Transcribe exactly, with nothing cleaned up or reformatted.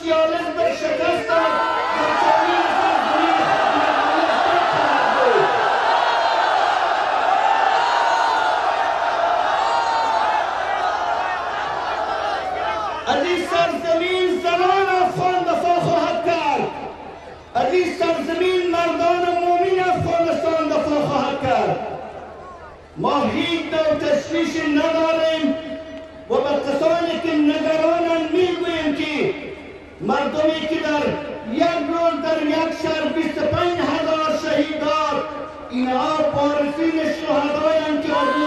سوسیالیسم را شکست داد و جامعه سرزمین مدنیت خواهد بود. از این سرزمین زنان افغان دفاع خواهد کرد. از این سرزمین مردان مومن افغانستان دفاع خواهد کرد. ما هیچ نوع تشویش نداریم و به کسانی که نگرانند میگوییم که مردمی که در یک روز در یک شهر بیست و پنج هزار شهید داد، اینها وارثین شهدایند که